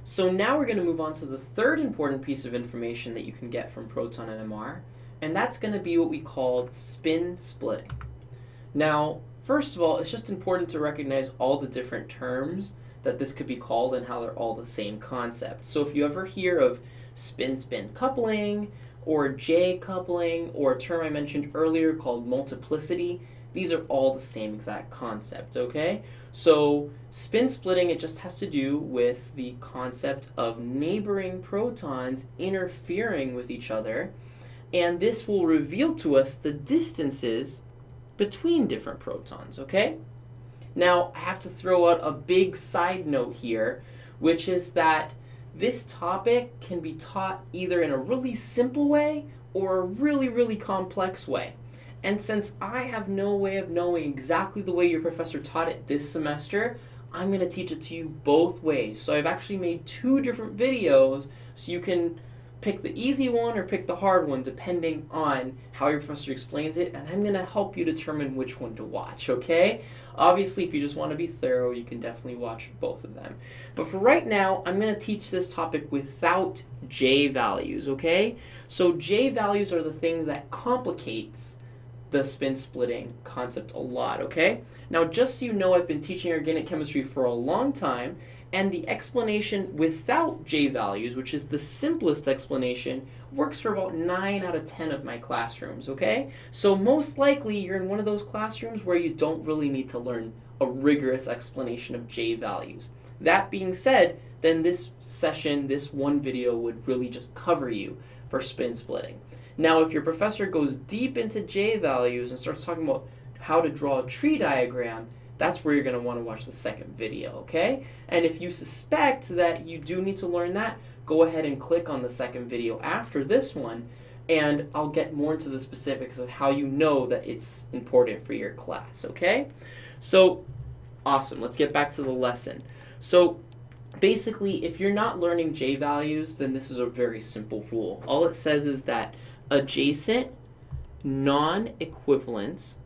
So now we're going to move on to the third important piece of information that you can get from proton NMR, and that's going to be what we call spin splitting. Now, first of all, it's just important to recognize all the different terms that this could be called and how they're all the same concept. So if you ever hear of spin-spin coupling, or J coupling, or a term I mentioned earlier called multiplicity, these are all the same exact concept, okay? So spin splitting, it just has to do with the concept of neighboring protons interfering with each other, and this will reveal to us the distances between different protons, okay? Now, I have to throw out a big side note here, which is that this topic can be taught either in a really simple way or a really, really complex way. And since I have no way of knowing exactly the way your professor taught it this semester, I'm going to teach it to you both ways. So I've actually made 2 different videos so you can pick the easy one or pick the hard one depending on how your professor explains it, and I'm going to help you determine which one to watch, okay? Obviously, if you just want to be thorough, you can definitely watch both of them. But for right now, I'm going to teach this topic without J values, okay? So J values are the thing that complicates the spin splitting concept a lot, okay? Now, just so you know, I've been teaching organic chemistry for a long time, and the explanation without J values, which is the simplest explanation, works for about 9 out of 10 of my classrooms, okay? So most likely you're in one of those classrooms where you don't really need to learn a rigorous explanation of J values. That being said, then this session, this one video would really just cover you for spin splitting. Now, if your professor goes deep into J values and starts talking about how to draw a tree diagram, that's where you're going to want to watch the second video, okay? And if you suspect that you do need to learn that, go ahead and click on the second video after this one, and I'll get more into the specifics of how you know that it's important for your class, okay? So, awesome. Let's get back to the lesson. So, basically, if you're not learning J values, then this is a very simple rule. All it says is that adjacent, non-equivalent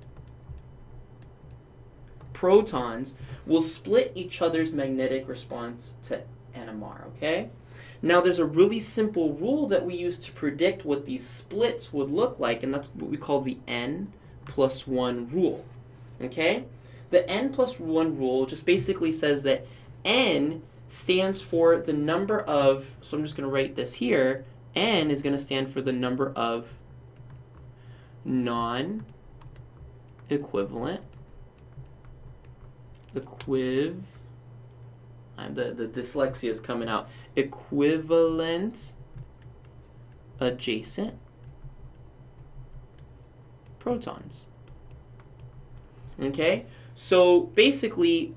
protons will split each other's magnetic response to NMR, okay? Now there's a really simple rule that we use to predict what these splits would look like, and that's what we call the N+1 rule, okay? The N+1 rule just basically says that N stands for the number of, so I'm just going to write this here, N is going to stand for the number of non-equivalent the dyslexia is coming out. Equivalent adjacent protons. Okay? So basically,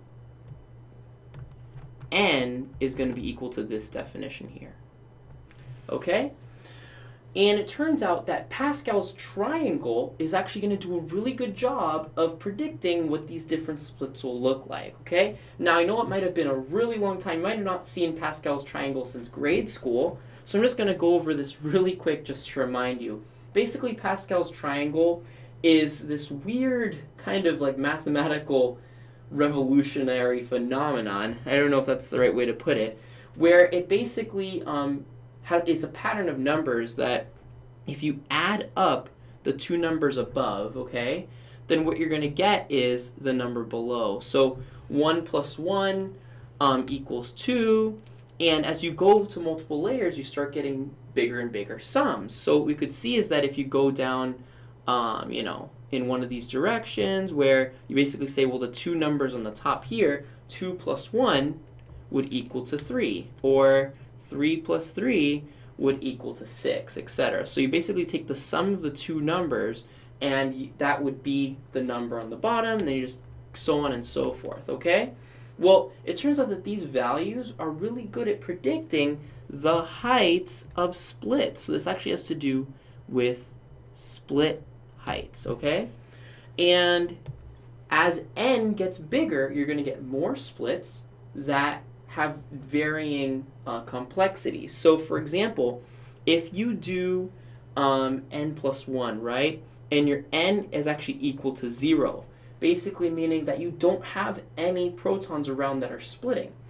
N is going to be equal to this definition here. Okay? And it turns out that Pascal's triangle is actually going to do a really good job of predicting what these different splits will look like, okay? Now, I know it might have been a really long time. You might have not seen Pascal's triangle since grade school, so I'm just going to go over this really quick just to remind you. Basically, Pascal's triangle is this weird kind of like mathematical revolutionary phenomenon. I don't know if that's the right way to put it, where it basically is a pattern of numbers that if you add up the 2 numbers above, okay, then what you're going to get is the number below. So 1 plus 1 equals 2, and as you go to multiple layers, you start getting bigger and bigger sums. So what we could see is that if you go down, you know, in one of these directions where you basically say, well, the 2 numbers on the top here, 2 plus 1 would equal to 3, or 3 plus 3 would equal to 6, etc. So you basically take the sum of the 2 numbers, and that would be the number on the bottom, and then you just so on and so forth, okay? Well, it turns out that these values are really good at predicting the heights of splits. So this actually has to do with split heights, okay? And as n gets bigger, you're going to get more splits that have varying complexities. So for example, if you do n plus 1, right, and your n is actually equal to 0, basically meaning that you don't have any protons around that are splitting,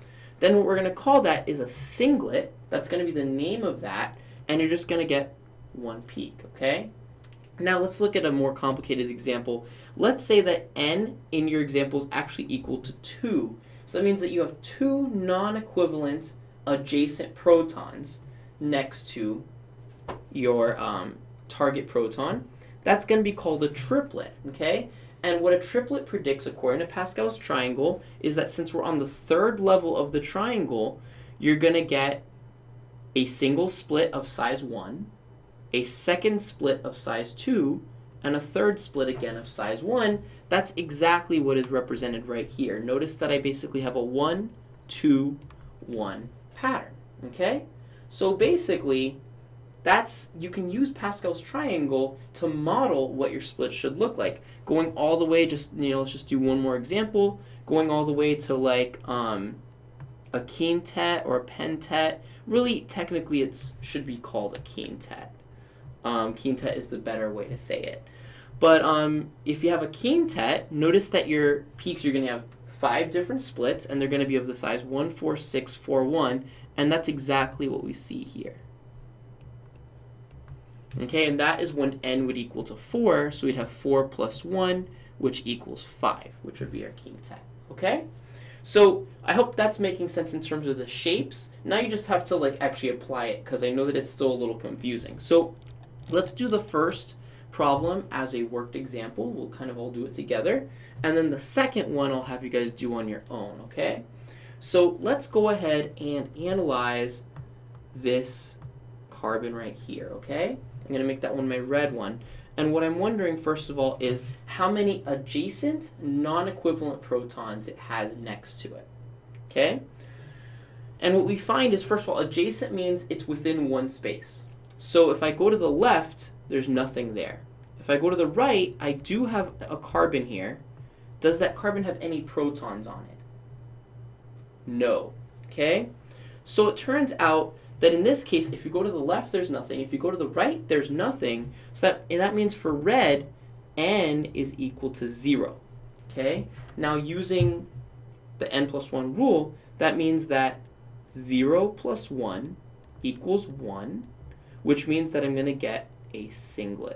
then what we're going to call that is a singlet. That's going to be the name of that, and you're just going to get one peak, okay? Now let's look at a more complicated example. Let's say that n in your example is actually equal to 2. So that means that you have two non-equivalent adjacent protons next to your target proton. That's going to be called a triplet, okay? And what a triplet predicts, according to Pascal's triangle, is that since we're on the third level of the triangle, you're going to get a single split of size 1, a second split of size 2, and a third split again of size 1. That's exactly what is represented right here. Notice that I basically have a 1, 2, 1 pattern, okay? So basically, you can use Pascal's triangle to model what your split should look like. Going all the way, let's just do one more example. Going all the way to like a quintet or a pentet. Really, technically, it should be called a quintet. Quintet is the better way to say it. But if you have a quintet, notice that your peaks, you're going to have 5 different splits, and they're going to be of the size 1, 4, 6, 4, 1, and that's exactly what we see here. Okay, and that is when n would equal to 4, so we'd have 4 plus 1, which equals 5, which would be our quintet. Okay? So I hope that's making sense in terms of the shapes. Now you just have to like actually apply it, because I know that it's still a little confusing. So let's do the first problem as a worked example. We'll kind of all do it together. And then the second one I'll have you guys do on your own, okay? So let's go ahead and analyze this carbon right here, okay? I'm going to make that one my red one. And what I'm wondering, first of all, is how many adjacent non-equivalent protons it has next to it, okay? And what we find is, first of all, adjacent means it's within one space. So if I go to the left, there's nothing there. If I go to the right, I do have a carbon here. Does that carbon have any protons on it? No, okay? So it turns out that in this case, if you go to the left, there's nothing. If you go to the right, there's nothing. So that means for red, n is equal to 0, okay? Now using the n plus 1 rule, that means that 0 plus 1 equals 1, which means that I'm going to get a singlet.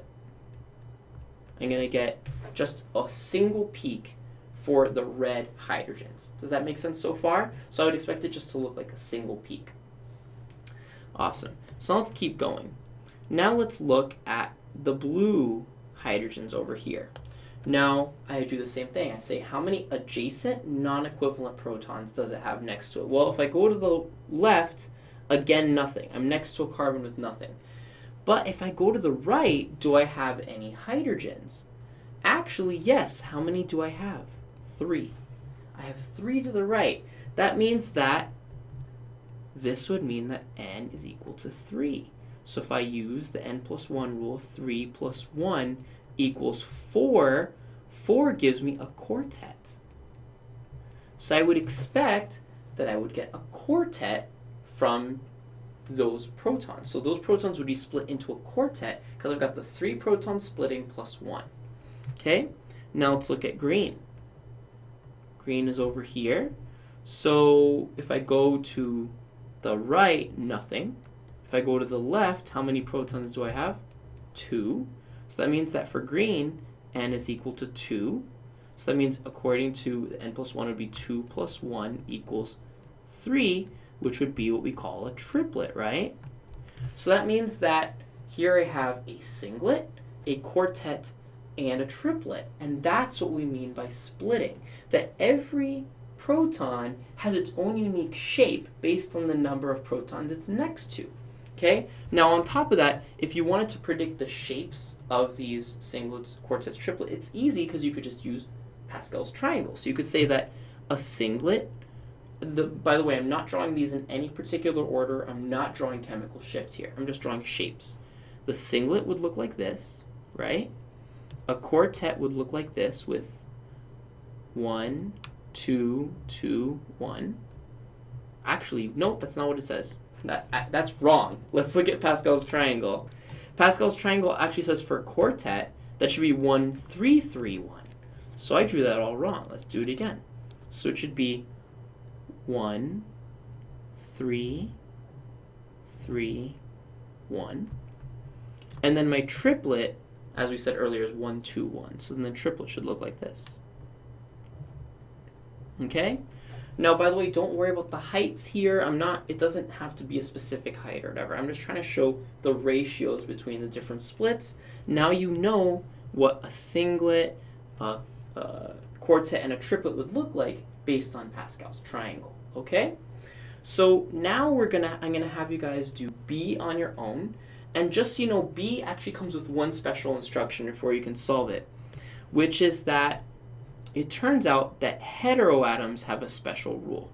I'm going to get just a single peak for the red hydrogens. Does that make sense so far? So I would expect it just to look like a single peak. Awesome. So let's keep going. Now let's look at the blue hydrogens over here. Now I do the same thing. I say, how many adjacent non-equivalent protons does it have next to it? Well, if I go to the left, again, nothing. I'm next to a carbon with nothing. But if I go to the right, do I have any hydrogens? Actually, yes. How many do I have? 3. I have 3 to the right. That means that this would mean that n is equal to 3. So if I use the n plus 1 rule, 3 plus 1 equals 4. 4 gives me a quartet. So I would expect that I would get a quartet from those protons. So those protons would be split into a quartet because I've got the 3 protons splitting plus 1. Okay, now let's look at green. Green is over here. So if I go to the right, nothing. If I go to the left, how many protons do I have? 2. So that means that for green, n is equal to 2. So that means according to the n plus 1 would be 2 plus 1 equals 3, which would be what we call a triplet, right? So that means that here I have a singlet, a quartet, and a triplet. And that's what we mean by splitting. That every proton has its own unique shape based on the number of protons it's next to. Okay? Now on top of that, if you wanted to predict the shapes of these singlets, quartets, triplets, it's easy because you could just use Pascal's triangle. So you could say that a singlet, by the way, I'm not drawing these in any particular order. I'm not drawing chemical shift here. I'm just drawing shapes. The singlet would look like this, right? A quartet would look like this with 1, 2, 2, 1. Actually, no, that's not what it says. That's wrong. Let's look at Pascal's triangle. Pascal's triangle actually says for quartet, that should be 1, 3, 3, 1. So I drew that all wrong. Let's do it again. So it should be 1, 3, 3, 1. And then my triplet, as we said earlier, is 1, 2, 1. So then the triplet should look like this. Okay? Now, by the way, don't worry about the heights here. It doesn't have to be a specific height or whatever. I'm just trying to show the ratios between the different splits. Now you know what a singlet, a quartet, and a triplet would look like based on Pascal's triangle. Okay? So now I'm gonna have you guys do B on your own. And just so you know, B actually comes with one special instruction before you can solve it, which is that it turns out that heteroatoms have a special rule.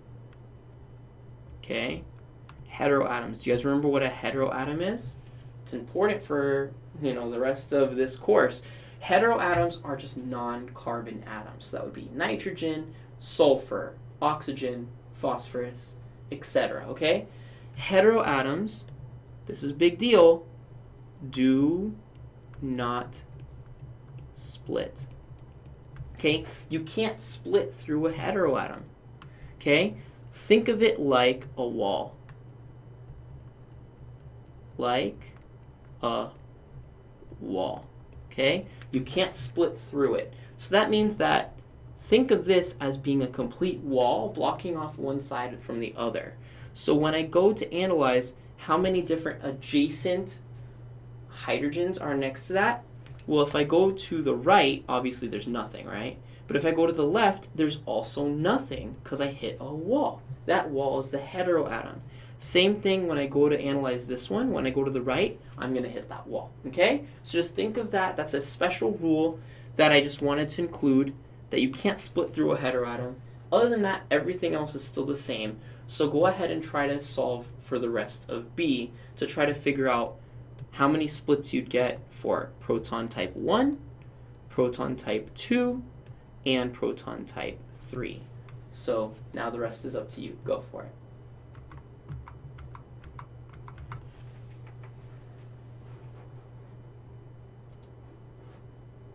Okay? Heteroatoms. Do you guys remember what a heteroatom is? It's important for, the rest of this course. Heteroatoms are just non-carbon atoms. So that would be nitrogen, sulfur, oxygen, phosphorus, etc. Okay? Heteroatoms, this is a big deal, do not split. Okay? You can't split through a heteroatom. Okay? Think of it like a wall. Like a wall. Okay? You can't split through it. So that means that think of this as being a complete wall blocking off one side from the other. So when I go to analyze how many different adjacent hydrogens are next to that, well, if I go to the right, obviously there's nothing, right? But if I go to the left, there's also nothing because I hit a wall. That wall is the heteroatom. Same thing when I go to analyze this one. When I go to the right, I'm going to hit that wall. Okay? So just think of that. That's a special rule that I just wanted to include, that you can't split through a heteroatom. Other than that, everything else is still the same. So go ahead and try to solve for the rest of B to try to figure out how many splits you'd get for proton type 1, proton type 2, and proton type 3. So now the rest is up to you. Go for it.